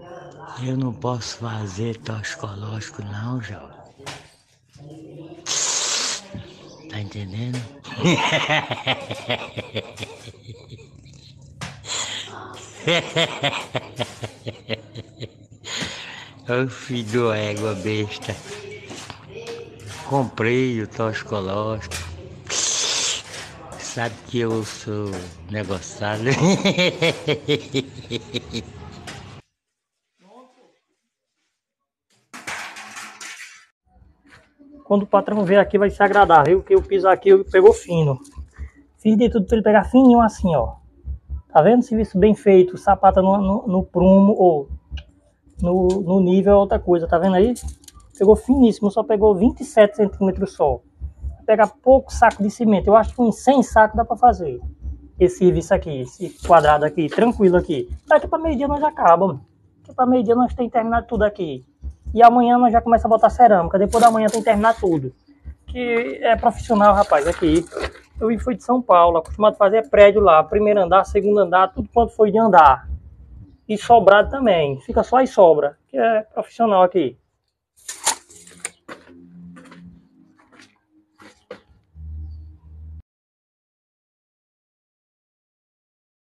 Eu não posso fazer toxicológico não, jovem. Tá entendendo? Ô filho do égua besta. Comprei o toxicológico. Sabe que eu sou negociado. Quando o patrão vier aqui vai se agradar, viu? Que o piso aqui pegou fino. Fiz de tudo pra ele pegar fininho assim, ó. Tá vendo? Serviço bem feito. Sapata no prumo ou no nível é outra coisa. Tá vendo aí? Pegou finíssimo. Só pegou 27 centímetros só. Vai pegar pouco saco de cimento. Eu acho que uns 100 sacos dá pra fazer. Esse serviço aqui. Esse quadrado aqui. Tranquilo aqui. Daqui pra meio-dia nós acabamos. Daqui pra meio-dia nós temos terminado tudo aqui. E amanhã nós já começa a botar cerâmica. Depois da manhã tem que terminar tudo. Que é profissional, rapaz, aqui. Eu fui de São Paulo, acostumado a fazer prédio lá. Primeiro andar, segundo andar, tudo quanto foi de andar. E sobrado também. Fica só as sobras, que é profissional aqui.